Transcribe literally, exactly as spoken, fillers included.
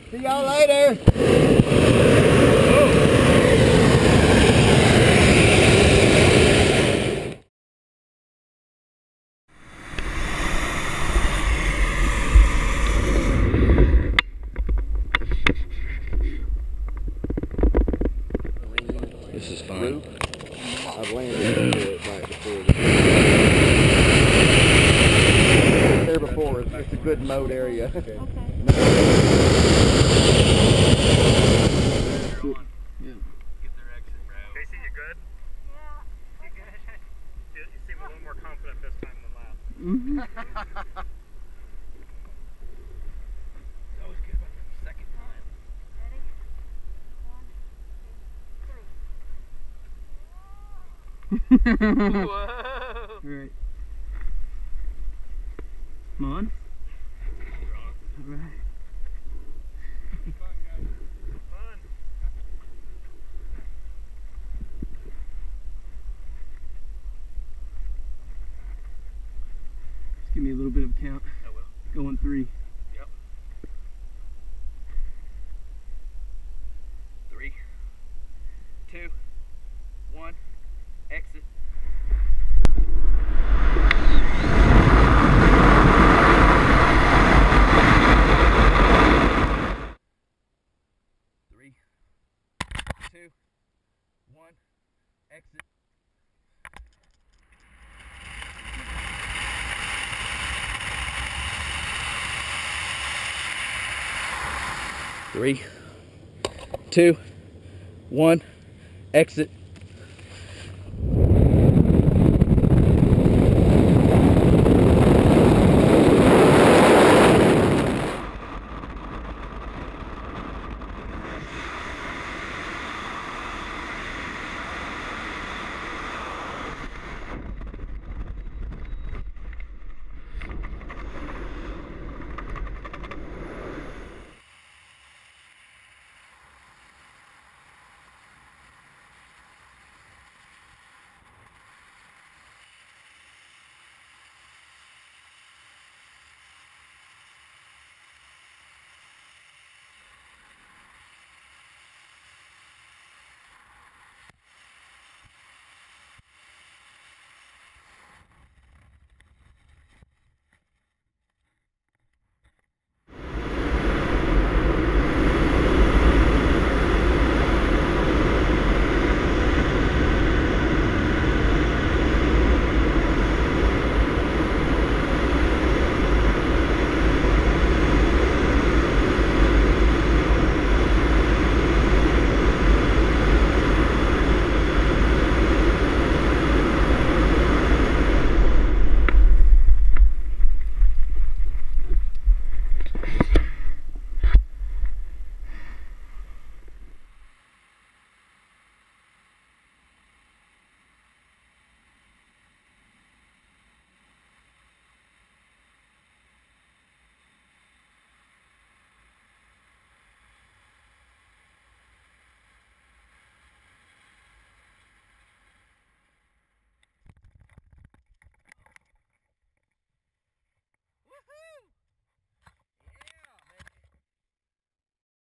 See y'all later. This is fun. I've landed into it right before this. There before, it's, it's a good mode area. Okay. Casey, you good? Yeah. You good? You seem a little more confident this time than last. Mm-hmm. It's always good about the second time. Ready? One, two, three. Whoa! Alright. Come on. Alright. Fun, guys. Fun. Just give me a little bit of a count. I will. Go on three. Yep. Three, two, one, exit. Three, two, one, exit. Three, two, one, exit.